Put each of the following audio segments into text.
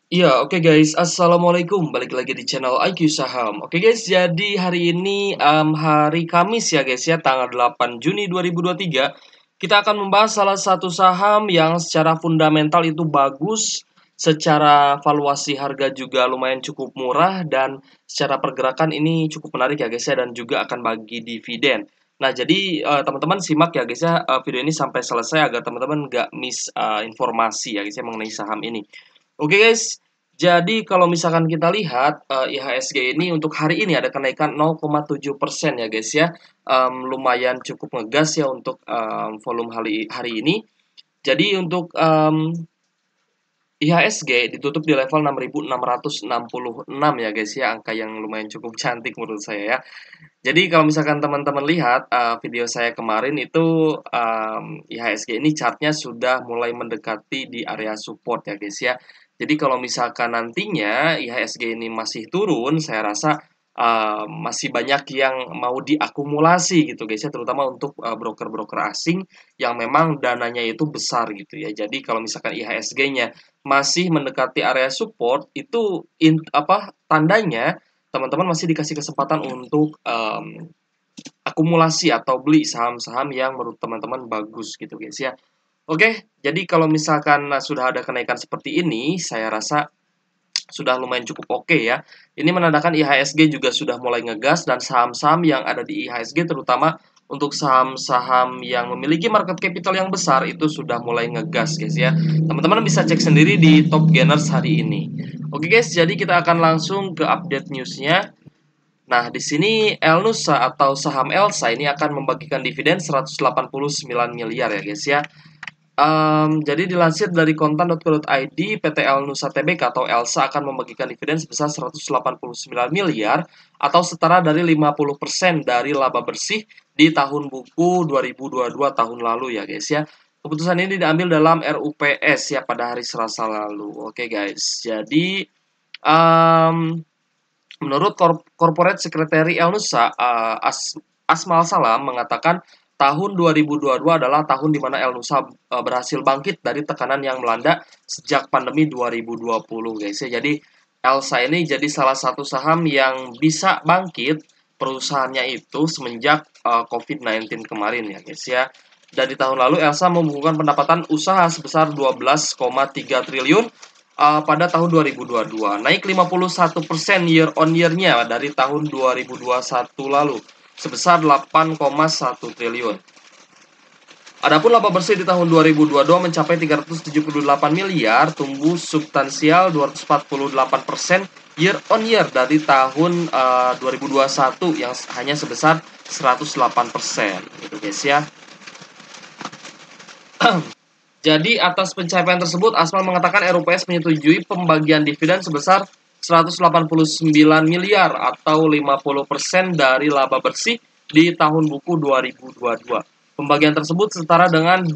Iya, oke guys. Assalamualaikum. Balik lagi di channel IQ Saham. Oke guys, jadi hari ini hari Kamis ya guys ya, tanggal 8 Juni 2023. Kita akan membahas salah satu saham yang secara fundamental itu bagus, secara valuasi harga juga lumayan cukup murah, dan secara pergerakan ini cukup menarik ya guys ya, dan juga akan bagi dividen. Nah, jadi teman-teman simak ya guys ya, video ini sampai selesai agar teman-teman nggak miss informasi ya guys ya mengenai saham ini. Oke guys, jadi kalau misalkan kita lihat IHSG ini untuk hari ini ada kenaikan 0,7% ya guys ya. Lumayan cukup ngegas ya untuk volume hari ini. Jadi untuk IHSG ditutup di level 6.666 ya guys ya, angka yang lumayan cukup cantik menurut saya ya. Jadi kalau misalkan teman-teman lihat video saya kemarin itu IHSG ini chartnya sudah mulai mendekati di area support ya guys ya. Jadi kalau misalkan nantinya IHSG ini masih turun, saya rasa masih banyak yang mau diakumulasi gitu guys ya, terutama untuk broker-broker asing yang memang dananya itu besar gitu ya. Jadi kalau misalkan IHSG-nya masih mendekati area support, itu tandanya teman-teman masih dikasih kesempatan untuk akumulasi atau beli saham-saham yang menurut teman-teman bagus gitu guys ya. Oke, jadi kalau misalkan sudah ada kenaikan seperti ini, saya rasa sudah lumayan cukup oke ya. Ini menandakan IHSG juga sudah mulai ngegas, dan saham-saham yang ada di IHSG terutama untuk saham-saham yang memiliki market capital yang besar itu sudah mulai ngegas guys ya. Teman-teman bisa cek sendiri di top gainers hari ini. Oke guys, jadi kita akan langsung ke update newsnya. Nah, di sini Elnusa atau saham Elsa ini akan membagikan dividen 189 miliar ya guys ya. Jadi dilansir dari kontan.co.id, PT Elnusa Tbk atau Elsa akan membagikan dividen sebesar 189 miliar atau setara dari 50% dari laba bersih di tahun buku 2022 tahun lalu ya guys ya. Keputusan ini diambil dalam RUPS ya pada hari Selasa lalu. Oke guys, jadi menurut Corporate Secretary Elnusa, Asmal Salam mengatakan tahun 2022 adalah tahun di mana Elnusa berhasil bangkit dari tekanan yang melanda sejak pandemi 2020 guys ya. Jadi Elsa ini jadi salah satu saham yang bisa bangkit perusahaannya itu semenjak COVID-19 kemarin ya guys ya. Dan di tahun lalu Elsa membukukan pendapatan usaha sebesar 12,3 triliun pada tahun 2022, naik 51% year on year-nya dari tahun 2021 lalu, sebesar 8,1 triliun. Adapun laba bersih di tahun 2022 mencapai 378 miliar, tumbuh substansial 248% year on year dari tahun 2021 yang hanya sebesar 108%, gitu guys ya. Jadi atas pencapaian tersebut, Asmal mengatakan RUPS menyetujui pembagian dividen sebesar 189 miliar atau 50% dari laba bersih di tahun buku 2022. Pembagian tersebut setara dengan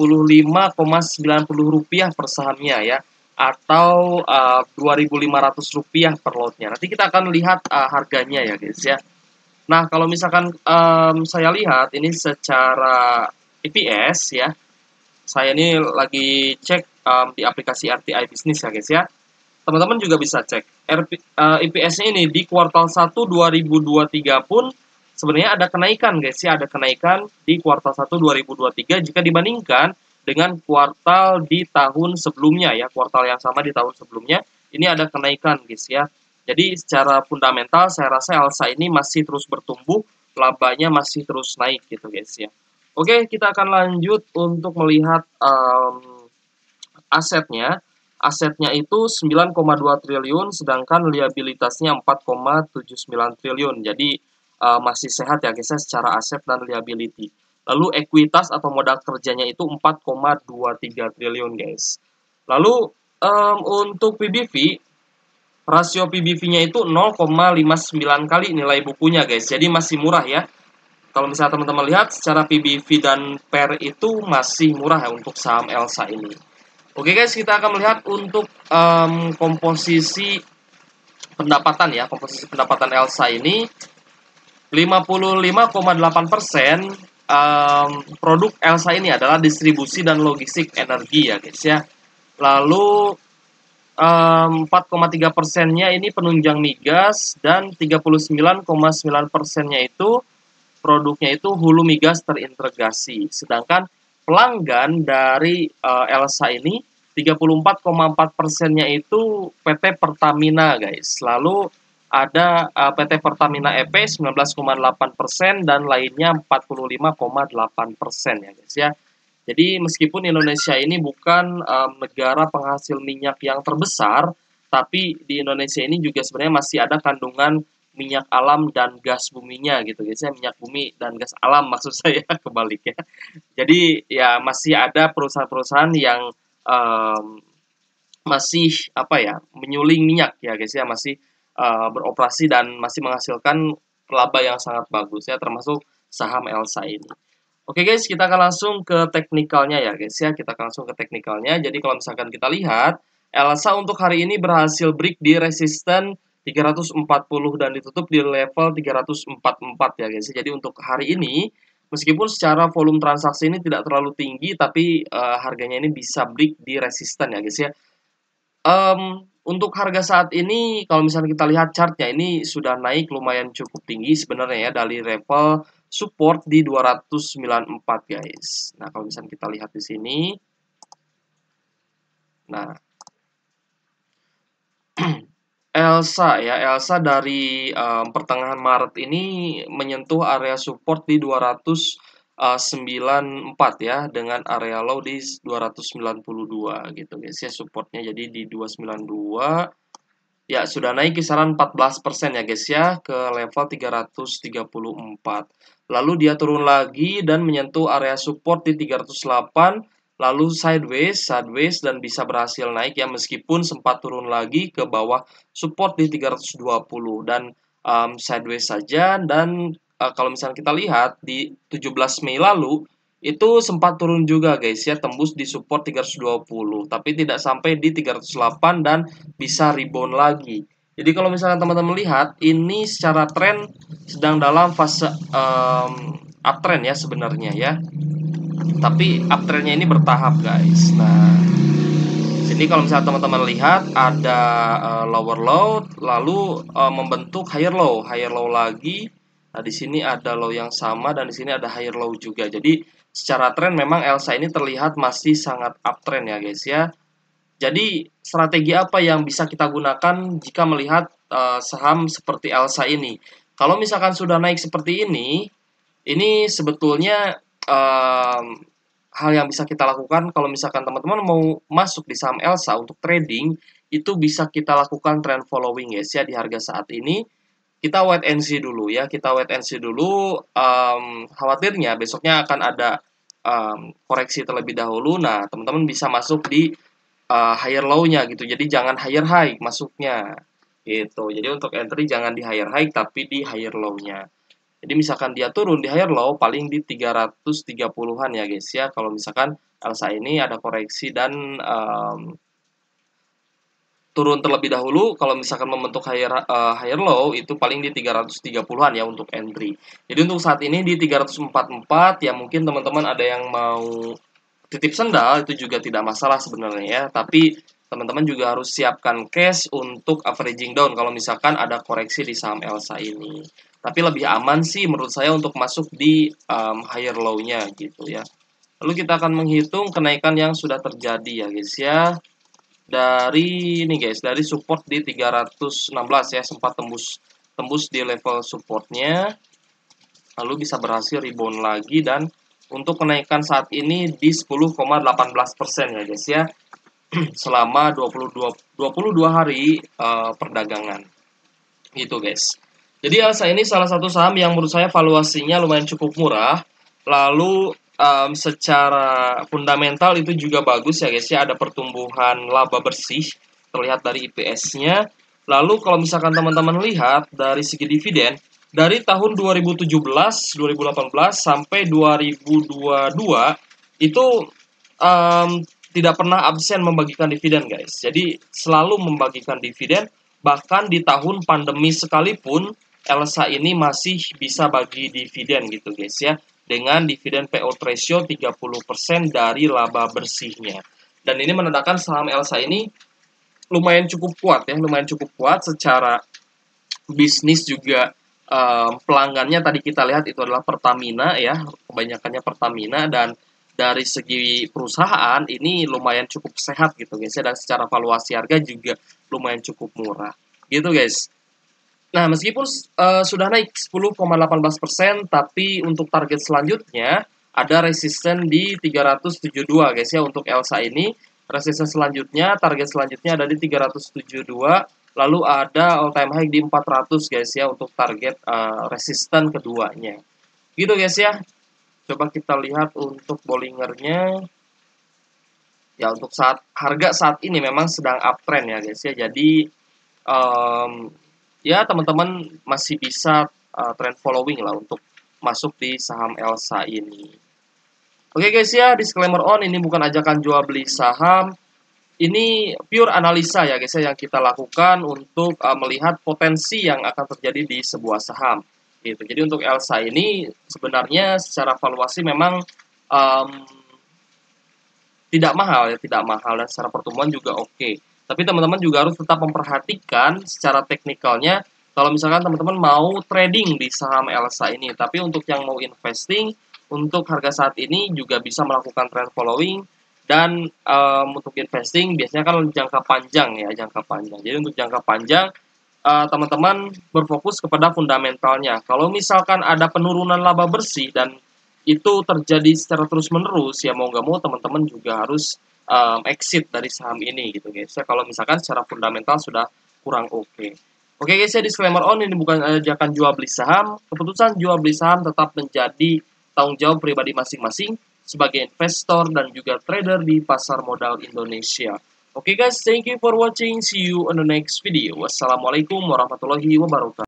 Rp25,90 per sahamnya ya, atau Rp2.500 per lotnya. Nanti kita akan lihat harganya ya guys ya. Nah, kalau misalkan saya lihat ini secara EPS ya, saya ini lagi cek di aplikasi RTI Bisnis ya guys ya. Teman-teman juga bisa cek EPS-nya ini di kuartal 1 2023 pun sebenarnya ada kenaikan guys ya, ada kenaikan di kuartal 1 2023 jika dibandingkan dengan kuartal di tahun sebelumnya ya, kuartal yang sama di tahun sebelumnya ini ada kenaikan guys ya. Jadi secara fundamental saya rasa Elsa ini masih terus bertumbuh, labanya masih terus naik gitu guys ya. Oke, kita akan lanjut untuk melihat asetnya. Asetnya itu 9,2 triliun, sedangkan liabilitasnya 4,79 triliun. Jadi masih sehat ya guys secara aset dan liability. Lalu ekuitas atau modal kerjanya itu 4,23 triliun guys. Lalu untuk PBV, rasio PBV-nya itu 0,59 kali nilai bukunya guys. Jadi masih murah ya. Kalau misalnya teman-teman lihat secara PBV dan PER itu masih murah ya untuk saham Elsa ini. Oke guys, kita akan melihat untuk komposisi pendapatan ya. Komposisi pendapatan Elsa ini 55,8% produk Elsa ini adalah distribusi dan logistik energi ya guys ya. Lalu 4,3%-nya ini penunjang migas dan 39,9%-nya itu produknya itu hulu migas terintegrasi. Sedangkan pelanggan dari Elsa ini 34,4%-nya itu PT Pertamina, guys. Lalu ada PT Pertamina EP 19,8% dan lainnya 45,8% ya, guys ya. Jadi meskipun Indonesia ini bukan negara penghasil minyak yang terbesar, tapi di Indonesia ini juga sebenarnya masih ada kandungan minyak alam dan gas buminya gitu guys ya, minyak bumi dan gas alam maksud saya kebalik ya. Jadi ya masih ada perusahaan-perusahaan yang masih apa ya, menyuling minyak ya guys ya, masih beroperasi dan masih menghasilkan laba yang sangat bagus ya, termasuk saham Elsa ini. Oke guys, kita akan langsung ke teknikalnya ya guys ya. Kita akan langsung ke teknikalnya. Jadi kalau misalkan kita lihat, Elsa untuk hari ini berhasil break di resisten 340 dan ditutup di level 344 ya guys. Jadi untuk hari ini, meskipun secara volume transaksi ini tidak terlalu tinggi, tapi harganya ini bisa break di resisten ya guys ya. Untuk harga saat ini, kalau misalnya kita lihat chartnya, ini sudah naik lumayan cukup tinggi sebenarnya ya, dari level support di 294 guys. Nah, kalau misalnya kita lihat di sini, nah Elsa ya, Elsa dari pertengahan Maret ini menyentuh area support di 294 ya, dengan area low di 292 gitu guys ya, supportnya jadi di 292. Ya, sudah naik kisaran 14% ya guys ya, ke level 334. Lalu dia turun lagi dan menyentuh area support di 308, lalu sideways dan bisa berhasil naik ya, meskipun sempat turun lagi ke bawah support di 320 dan sideways saja. Dan kalau misalnya kita lihat di 17 Mei lalu itu sempat turun juga guys ya, tembus di support 320 tapi tidak sampai di 308 dan bisa rebound lagi. Jadi kalau misalnya teman-teman lihat, ini secara tren sedang dalam fase uptrend ya sebenarnya ya. Tapi uptrendnya ini bertahap guys. Nah, sini kalau misalnya teman-teman lihat ada lower low, lalu membentuk higher low lagi. Nah, di sini ada low yang sama dan di sini ada higher low juga. Jadi secara tren memang Elsa ini terlihat masih sangat uptrend ya guys ya. Jadi strategi apa yang bisa kita gunakan jika melihat saham seperti Elsa ini? Kalau misalkan sudah naik seperti ini sebetulnya hal yang bisa kita lakukan kalau misalkan teman-teman mau masuk di saham Elsa untuk trading, itu bisa kita lakukan trend following guys ya di harga saat ini. Kita wait and see dulu ya, kita wait and see dulu. Khawatirnya besoknya akan ada koreksi terlebih dahulu. Nah, teman-teman bisa masuk di higher low-nya gitu. Jadi jangan higher high masuknya gitu. Jadi untuk entry jangan di higher high tapi di higher low-nya. Jadi misalkan dia turun di higher low paling di 330-an ya guys ya. Kalau misalkan Elsa ini ada koreksi dan turun terlebih dahulu, kalau misalkan membentuk higher low itu paling di 330-an ya untuk entry. Jadi untuk saat ini di 344 ya, mungkin teman-teman ada yang mau titip sendal itu juga tidak masalah sebenarnya ya, tapi teman-teman juga harus siapkan cash untuk averaging down kalau misalkan ada koreksi di saham Elsa ini. Tapi lebih aman sih menurut saya untuk masuk di higher low-nya gitu ya. Lalu kita akan menghitung kenaikan yang sudah terjadi ya guys ya. Dari ini guys, dari support di 316 ya, sempat tembus di level supportnya, lalu bisa berhasil rebound lagi dan untuk kenaikan saat ini di 10,18% ya guys ya, selama 22 hari perdagangan gitu guys. Jadi Elsa ini salah satu saham yang menurut saya valuasinya lumayan cukup murah, lalu secara fundamental itu juga bagus ya guys ya, ada pertumbuhan laba bersih terlihat dari IPS-nya. Lalu kalau misalkan teman-teman lihat dari segi dividen, dari tahun 2017, 2018 sampai 2022 itu tidak pernah absen membagikan dividen guys. Jadi selalu membagikan dividen, bahkan di tahun pandemi sekalipun Elsa ini masih bisa bagi dividen gitu guys ya, dengan dividen payout ratio 30% dari laba bersihnya. Dan ini menandakan saham Elsa ini lumayan cukup kuat ya, lumayan cukup kuat secara bisnis juga. Pelanggannya tadi kita lihat itu adalah Pertamina ya, kebanyakannya Pertamina, dan dari segi perusahaan ini lumayan cukup sehat gitu guys ya, dan secara valuasi harga juga lumayan cukup murah gitu guys. Nah, meskipun sudah naik 10,18%, tapi untuk target selanjutnya ada resisten di 372 guys ya untuk Elsa ini. Resisten selanjutnya, target selanjutnya ada di 372, lalu ada all time high di 400 guys ya untuk target resisten keduanya. Gitu guys ya. Coba kita lihat untuk Bollingernya. Ya, untuk harga saat ini memang sedang uptrend ya guys ya. Jadi ya teman-teman masih bisa trend following lah untuk masuk di saham Elsa ini. Oke guys ya, disclaimer on, ini bukan ajakan jual beli saham. Ini pure analisa ya guys ya yang kita lakukan untuk melihat potensi yang akan terjadi di sebuah saham. Gitu. Jadi untuk Elsa ini sebenarnya secara valuasi memang um, tidak mahal ya, tidak mahal, dan secara pertumbuhan juga oke. Tapi teman-teman juga harus tetap memperhatikan secara teknikalnya kalau misalkan teman-teman mau trading di saham Elsa ini. Tapi untuk yang mau investing, untuk harga saat ini juga bisa melakukan trend following, dan untuk investing biasanya kan jangka panjang ya, jangka panjang. Jadi untuk jangka panjang teman-teman berfokus kepada fundamentalnya. Kalau misalkan ada penurunan laba bersih dan itu terjadi secara terus-menerus, ya mau nggak mau teman-teman juga harus exit dari saham ini gitu guys. Ya, kalau misalkan secara fundamental sudah kurang oke. Oke guys ya, disclaimer on, ini bukan ajakan jual beli saham. Keputusan jual beli saham tetap menjadi tanggung jawab pribadi masing-masing sebagai investor dan juga trader di pasar modal Indonesia. Oke guys, thank you for watching. See you on the next video. Wassalamualaikum warahmatullahi wabarakatuh.